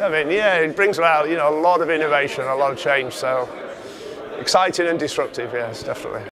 I mean, yeah, it brings about, you know, a lot of innovation, a lot of change, so exciting and disruptive, yes, definitely.